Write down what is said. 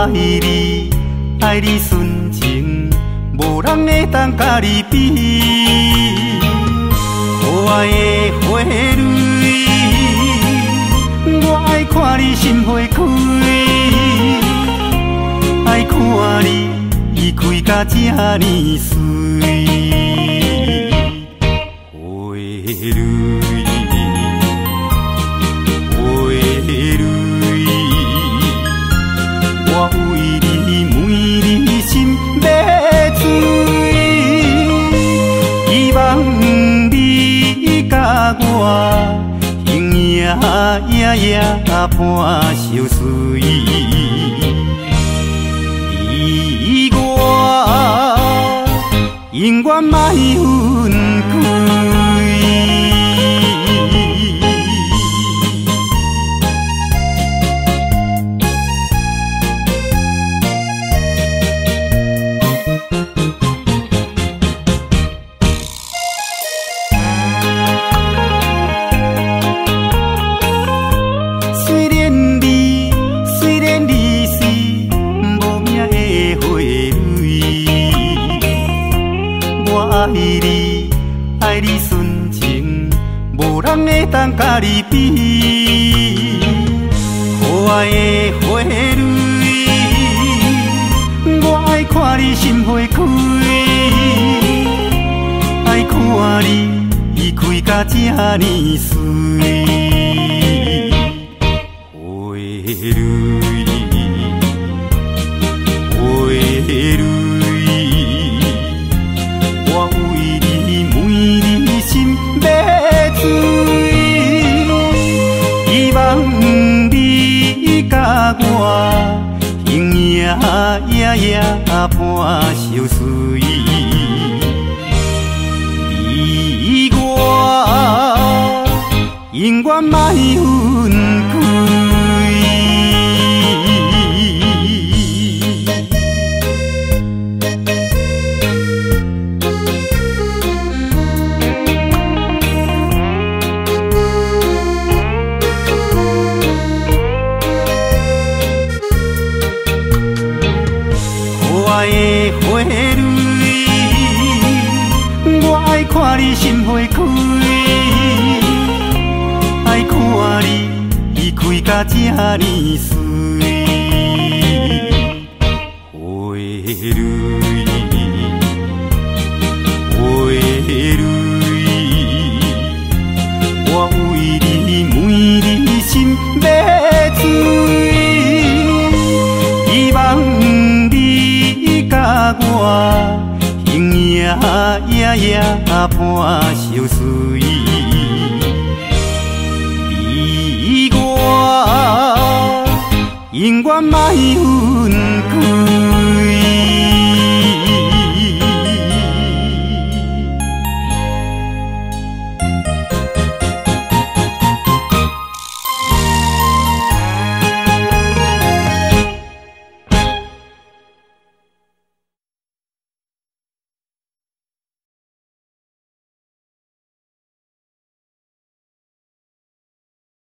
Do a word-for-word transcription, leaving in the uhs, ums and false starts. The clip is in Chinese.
爱你，爱你纯情，无人会当甲你比。可爱的花蕊，我爱看你心花开，爱看你伊开甲这呢水。花蕊，花蕊，我为你每日心要醉，希望你甲我永夜夜夜伴相随，你我永远莫分开。爱你，爱你纯情，无人会当甲你比。可爱的花蕊，我爱看你心花开，爱看你伊开甲这呢水。花蕊，花蕊。希望你甲我永夜夜夜伴相随，你我永远莫分开。可爱的花蕊，我爱看你心花开，爱看你伊开甲这呢水。花蕊，花蕊，我为你每日心要醉，希望甲我永夜夜夜伴相随，你我永远莫分